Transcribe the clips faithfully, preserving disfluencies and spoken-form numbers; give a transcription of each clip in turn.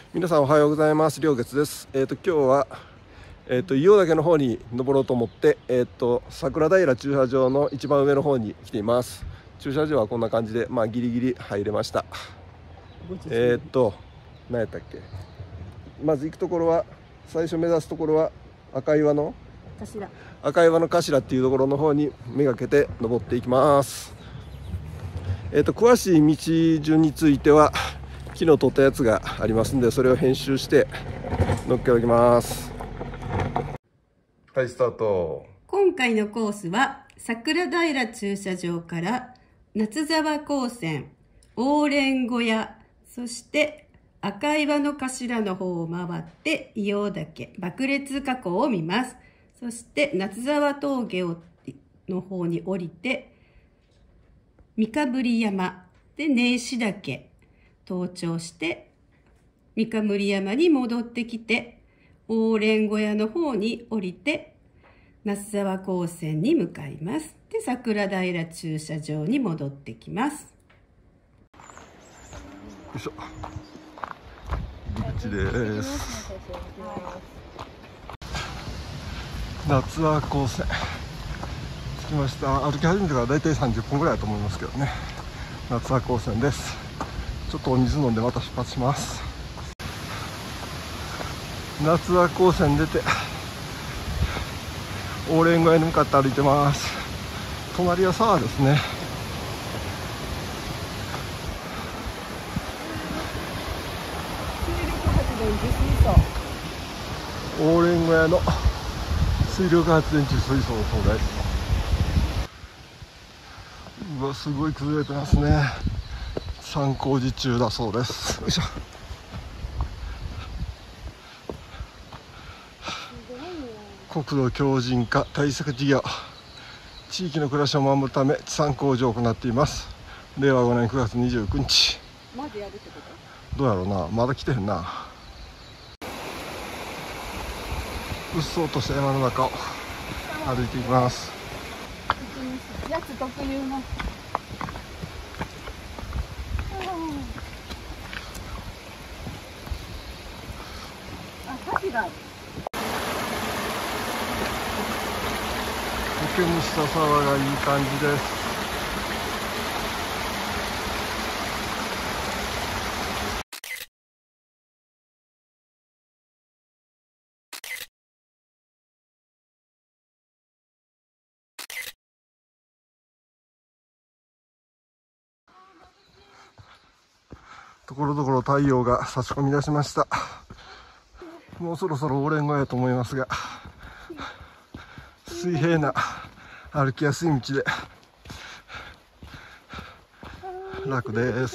皆さんおはようございます。良月です。えっ、ー、と今日はえっ、ー、と伊予岳の方に登ろうと思って、えっ、ー、と桜平駐車場の一番上の方に来ています。駐車場はこんな感じで、まあギリギリ入れました。えっ、と何やったっけ。まず行くところは最初目指すところは赤岩の頭赤岩の頭っていうところの方にめがけて登っていきます。えっ、と詳しい道順については昨日撮ったやつがありますんで、それを編集して載っけておきます。はい、スタート。 今回のコースは桜平駐車場から夏沢高専、大連小屋、そして赤岩の頭の方を回って伊予岳爆裂火口を見ます。そして夏沢峠をの方に降りて三日振山で根石岳登頂して三日振山に戻ってきて大連小屋の方に降りて夏沢高専に向かいます。で、桜平駐車場に戻ってきます。 よいしょ。陸地です。夏沢高専着きました。歩き始めてからだいたいさんじゅっぷんぐらいだと思いますけどね。夏沢高専です。ちょっとお水飲んでまた出発します。夏沢高専出て大連小屋に向かって歩いてます。隣は沢ですね。大連小屋の水力発電池水槽の灯台。うわ、すごい崩れてますね。参工事中だそうです。よいしょ。国土強靭化対策事業、地域の暮らしを守るため地産工事を行っています。れいわごねんくがつにじゅうくにち。 まだやるってこと？ どうやろうな、まだ来てへんな。うっそうとした山の中を歩いていきます。 やつ特有のあ、火事がある。 苔むした沢がいい感じです。ところどころ太陽が差し込み出しました。もうそろそろ大連小屋と思いますが、水平な歩きやすい道で楽です。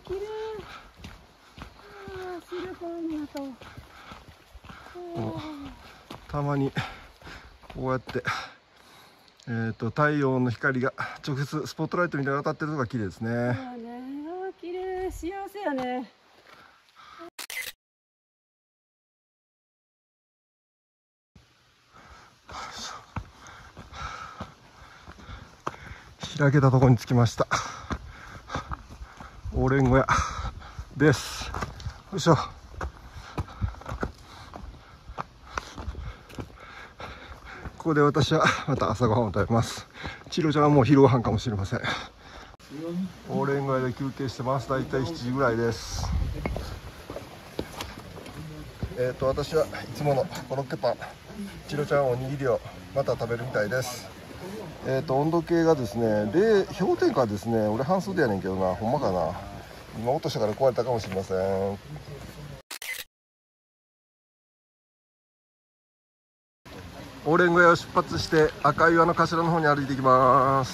たまにこうやってえーと太陽の光が直接スポットライトみたいに当たってるのが綺麗ですね。 綺麗、幸せやね。 開けたところに着きました。大連小屋です。よいしょ。ここで私はまた朝ごはんを食べます。チロちゃんはもう昼ごはんかもしれません。大連小屋で休憩してます。だいたいしちじぐらいです。えっと私はいつものコロッケパン、チロちゃんはおにぎりをまた食べるみたいです。えっと温度計がですね、零氷点下ですね。俺半袖やねんけどな、ほんまかな。今落としたから壊れたかもしれません。大連小屋を出発して赤岩の頭の方に歩いていきます。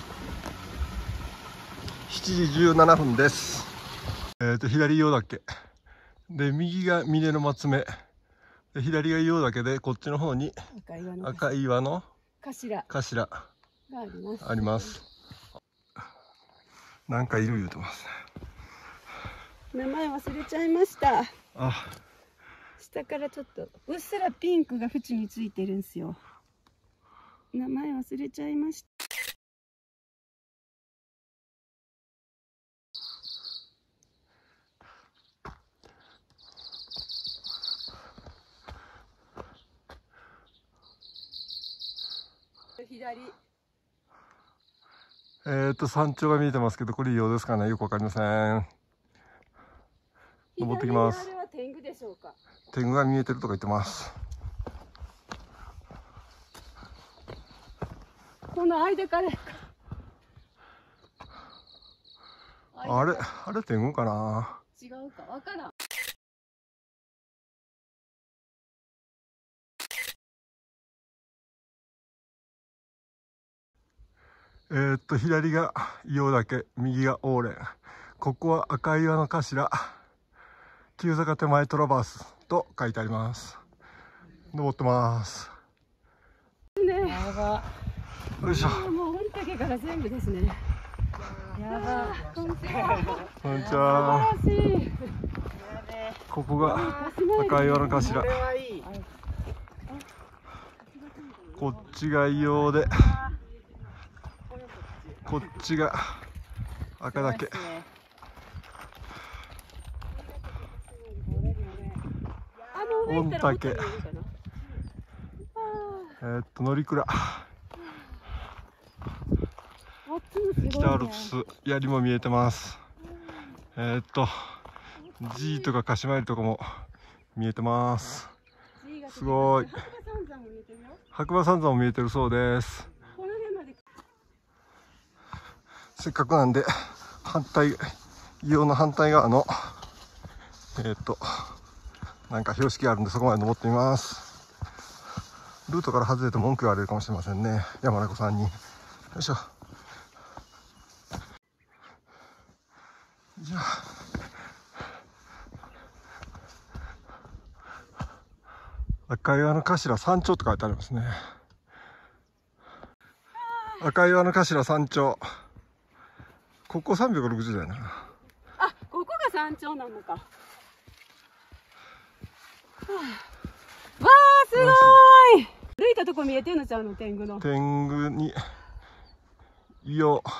しちじじゅうななふんです。えっと左伊予岳で、右が峰の松目で、左が伊予岳で、こっちの方に赤岩の頭頭があります。なんかいる言うてます名ね。 前忘れちゃいました。 あ、 下からちょっとうっすらピンクが縁についてるんですよ。名前忘れちゃいました。 左。 えっと山頂が見えてますけど、これ硫黄ですかね、よくわかりません。登ってきます。 あれは天狗でしょうか。 天狗が見えてるとか言ってます。 この間から。 あれ、あれ天狗かな。 違うか、わからん。 えー、っと左が硫黄岳、右がオーレン、ここは赤岩の頭、急坂手前トラバースと書いてあります。登ってます。 ね、やば。 よいしょ。 もう御嶽から全部ですね。やば。こんにちは。 こんにちは。 素晴らしい。 ここが赤岩の頭。こっちが硫黄で、こっちが赤岳。御嶽。えーっと乗鞍。北アルプス槍も見えてます。えー、っと G とか鹿島槍とかも見えてます。すごい。白馬三山も見えてるそうです。せっかくなんで反対硫黄の反対側のえー、っとなんか標識があるんで、そこまで登ってみます。ルートから外れて文句言われるかもしれませんね、山中さんに。よいしょ。じゃあ赤岩の頭山頂って書いてありますね。赤岩の頭山頂、ここさんびゃくろくじゅうだよな。 あ、ここが山頂なのか。わあ、すごい。歩いたとこ見えてるのちゃうの、天狗の。 天狗に硫黄。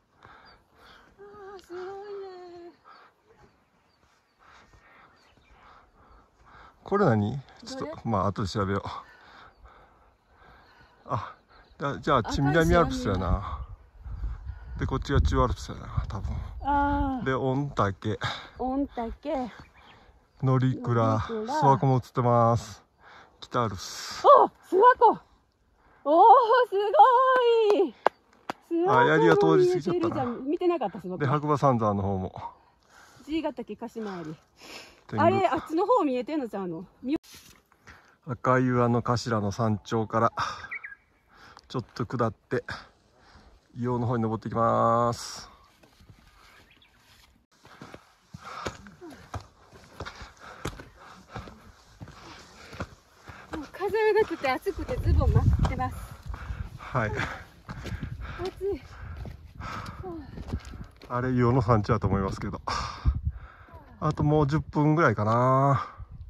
すごいね。 これ何？ちょっとまあ後で調べよう。あ、じゃあ南アルプスやな。でこっちが中アルプスやな多分。 あで御嶽、 御嶽、 乗鞍、諏訪湖も映ってます。北アルプス。 お、諏訪湖。おお、すごい。 あ、槍は通り過ぎちゃったな。 見てなかった、すごく。 で白馬三山の方も。 G ヶ岳鹿島槍。あれ、あっちの方見えてんのちゃうの。 赤岩の頭の山頂からちょっと下って硫黄の方に登っていきます。 もう風がなくて暑くてズボン待ってます。 はい。 暑い。 あれ硫黄の山頂だと思いますけど、あともうじゅっぷんぐらいかな。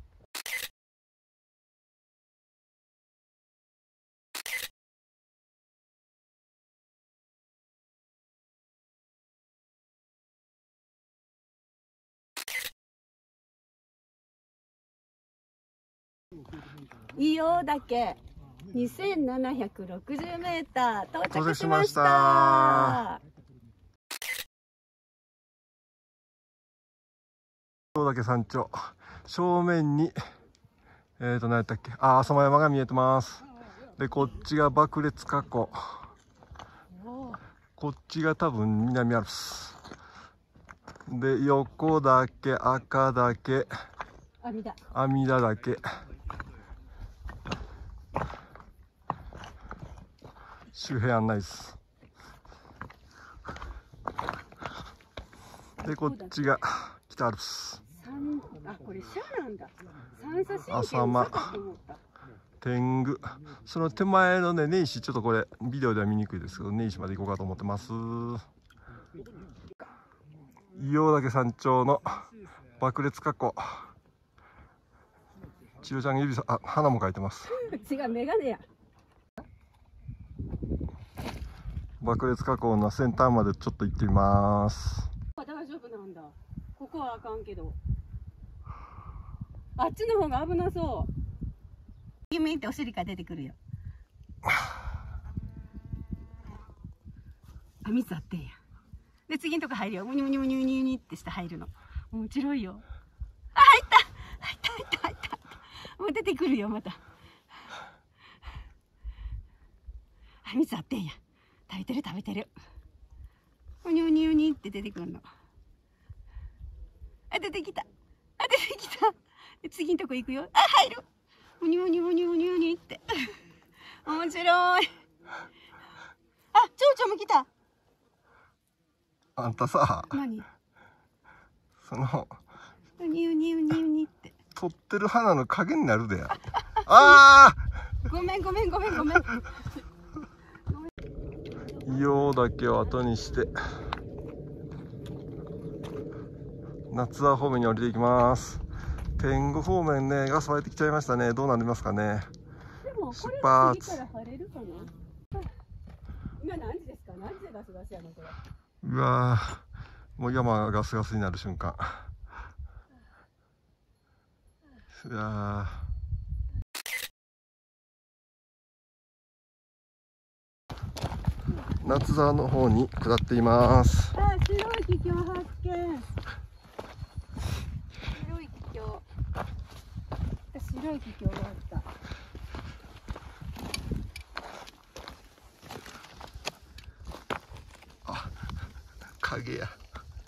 硫黄岳にせんななひゃくろくじゅうメーター到着しました。 硫黄岳山頂、正面にえーと何やったっけ、あ、浅間山が見えてます。でこっちが爆裂火口、こっちが多分南アルプスで、横岳、赤岳、 阿弥陀阿弥陀岳、周辺案内です。でこっちが北アルプス。 あ、これ車なんだ。三叉神経浅間、天狗、その手前のね根石、ちょっとこれビデオでは見にくいですけど、根石まで行こうかと思ってます。硫黄岳山頂の爆裂火口。千代ちゃんが指さ、あ、花も描いてます。 違う、メガネや。 爆裂火口の先端までちょっと行ってみます。 大丈夫なんだ。ここはあかんけど。あっちの方が危なそう。弓ってお尻から出てくるよ。 あ、水あってんや。で、次のとこ入るよ。むにむにむにむにむにってして入るの。面白いよ。あ、入った入った入った入った。もう出てくるよ、また。あ、水あってんや。食べてる食べてる。むにゅむにゅむにって出てくるの。あ、出てきた。あ、出てきた。で、次のとこ行くよ。あ、入る。むにゅむにゅむにゅむにゅむにって。面白い。あ、蝶々も来た。 あんたさ、 何？ そのうにゅうにゅうにゅうにって。 取ってる花の影になるでや。ああ。 ごめんごめんごめんごめん。 硫黄岳を後にして夏沢方面に降りていきます。天狗方面ね、ガス湧いてきちゃいましたね。どうなりますかね。 でもこれ出発。 次から晴れるかな。今何時ですか？何時でガスガスやのこれ。 うわー、もう山がガスガスになる瞬間。うわー、夏沢の方に下っています。 あ、白い気境発見。白い気境。白い気境があった。 あ、影や。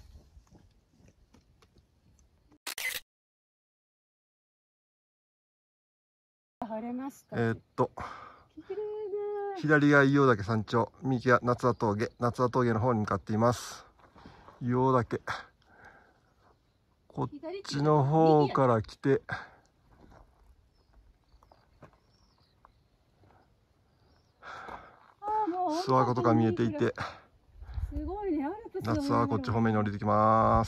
晴れました。 えー、っと左が硫黄岳山頂、右が夏沢峠、夏沢峠の方に向かっています。硫黄岳、こっちの方から来て諏訪湖とか見えていて、夏はこっち方面に降りてきます。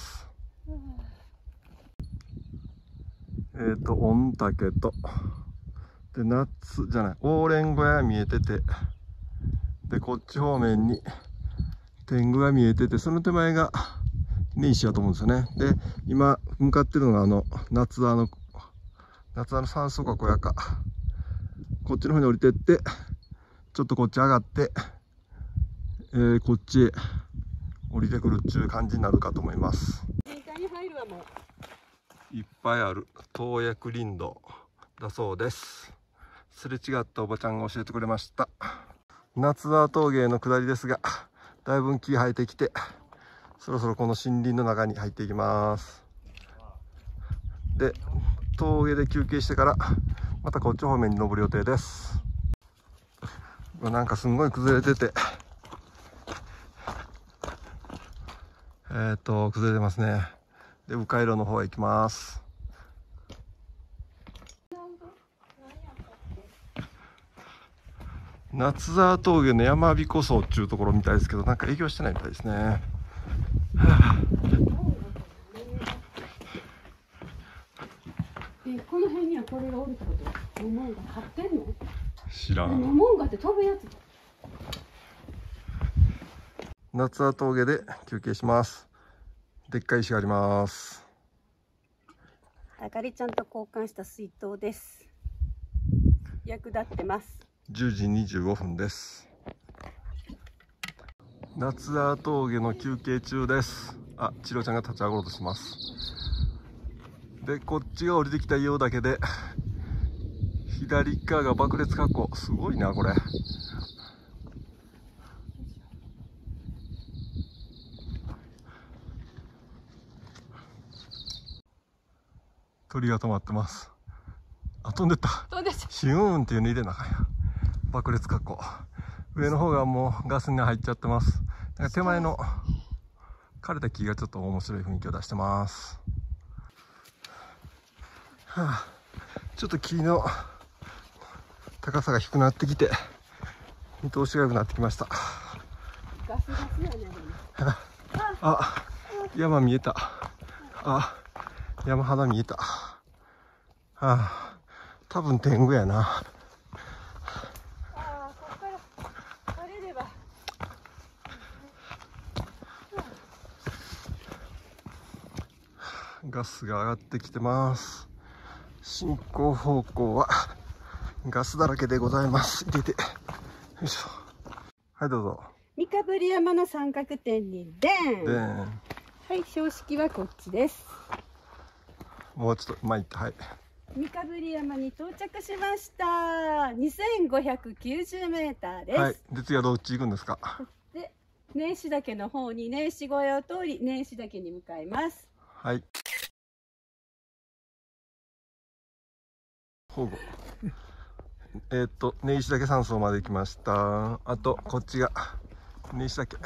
えっと御嶽とで夏じゃないオーレン小屋見えてて、でこっち方面に天狗が見えてて、その手前が根石だと思うんですよね。で今向かってるのがあの夏沢の夏沢の山荘か小屋か、こっちの方に降りてってちょっとこっち上がって、えー、こっちへ降りてくるっていう感じになるかと思います。いっぱいある洞爺林道だそうです。すれ違ったおばちゃんが教えてくれました。夏沢峠の下りですが、だいぶ木生えてきて、そろそろこの森林の中に入っていきます。で峠で休憩してからまたこっち方面に登る予定です。なんかすんごい崩れてて、えっと崩れてますね。で迂回路の方へ行きます。夏沢峠の山彦荘っていうところみたいですけど、なんか営業してないみたいですね。はあ、 え、この辺にはこれがおるってこと？モモンガ張ってんの？ 知らん。 モモンガって飛ぶやつ。 夏沢峠で休憩します。でっかい石があります。 あかりちゃんと交換した水筒です。役立ってます。 じゅうじにじゅうごふんです。夏沢峠の休憩中です。あ、チロちゃんが立ち上がろうとします。でこっちが降りてきたようだけで、左側が爆裂火口。すごいなこれ。鳥が止まってます。あ、飛んでった。 飛んでった。 ヒューンっていうの入れなあかんや。爆裂火口。上の方がもうガスに入っちゃってます。なんか手前の枯れた木がちょっと面白い雰囲気を出してます。はあ、ちょっと木の高さが低くなってきて見通しが良くなってきました。 ガスガスやね。 あ、山見えた。あ、山肌見えた。はあ、多分天狗やな。 ああ、ここから晴れれば。 ガスが上がってきてます。進行方向はガスだらけでございます。入れて。よいしょ。はい、どうぞ。 三日ぶり山の三角点にでん。 でん。 はい、標識はこっちです。 もうちょっと前行って、はい。 三日ぶり山に到着しました。にせんごひゃくきゅうじゅうメーターです。 はい。で、次はどっち行くんですか？ で、根石岳の方に根石小屋を通り、根石岳に向かいます。 はい。保護。えっと、根石岳山荘まで来ました。あと、こっちが根石岳。こ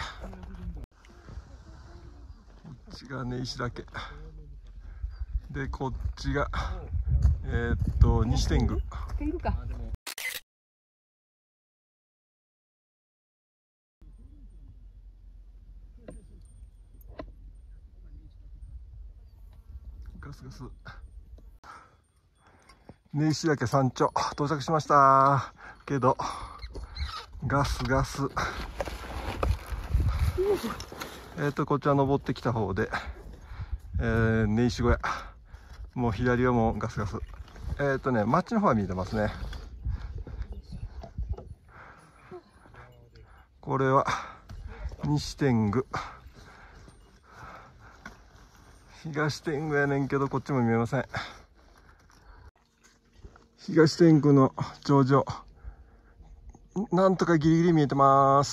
っちが根石岳。で、こっちが、えー、っと、西天狗。 天狗か。 ガスガス。根石岳山頂到着しましたけど、ガスガス。えっとこちら登ってきた方で、えー、根石小屋。もう左はもうガスガス。えっとね町の方は見えてますね。これは西天狗。東天狗やねんけどこっちも見えません。東天狗の頂上、なんとかギリギリ見えてます。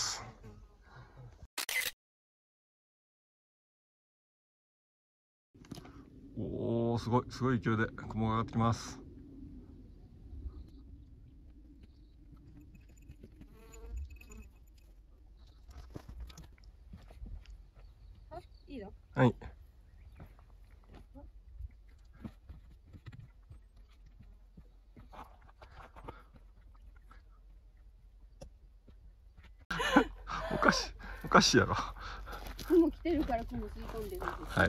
おお、すごいすごい勢いで雲が上がってきます。 いいの？ はい。おかしい、おかしいやろ。 雲来てるから雲吸い込んでるんです。 はい。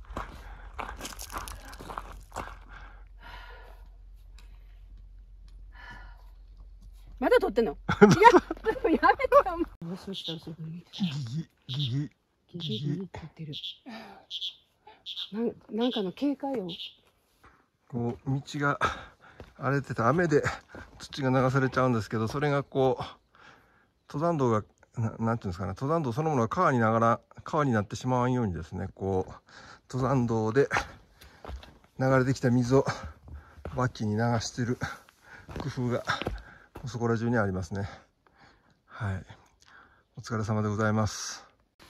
まだ撮ってんの？いや、やめてよ。もしかしたらそこに。 ギギギギギギギギ撮ってる。なん、なんかの警戒音。 こう道が荒れてて雨で土が流されちゃうんですけど、それがこう登山道がな、なんていうんですかね、登山道そのものが川にながら川になってしまわんようにですね、こう登山道で流れてきた水を脇に流してる工夫がそこら中にありますね。はい、お疲れ様でございます。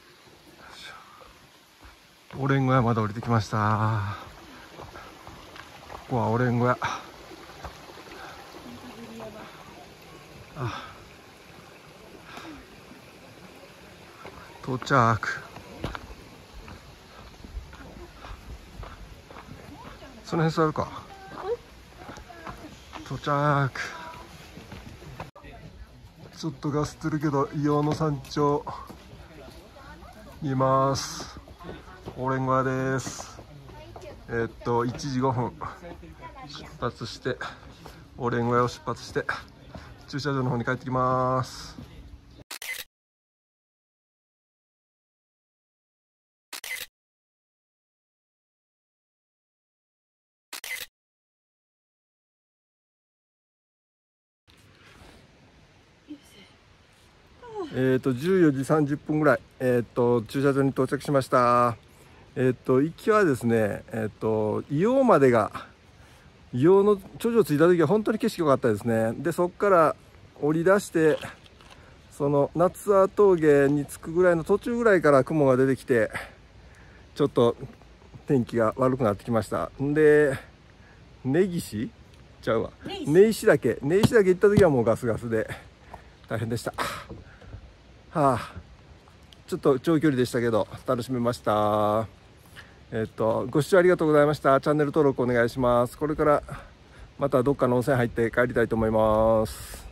オレン小屋まで降りてきました。ここはオレン小屋。あ、到着。その辺座るか。到着。ちょっとガスってるけど硫黄の山頂にいます。オレン小屋です。えー、っといちじごふん出発して、オレン小屋を出発して駐車場の方に帰ってきます。えっとじゅうよじさんじゅっぷんぐらい、えー、っと駐車場に到着しました。えっと行きはですね、えっと硫黄までが、硫黄の頂上着いた時は本当に景色良かったですね。でそこから降り出して、その夏沢峠に着くぐらいの途中ぐらいから雲が出てきて、ちょっと天気が悪くなってきました。んで根岸ちゃうわ、根石岳根石岳行った時はもうガスガスで大変でした。はあ、ちょっと長距離でしたけど楽しめました。えっとご視聴ありがとうございました。チャンネル登録お願いします。これからまたどっかの温泉入って帰りたいと思います。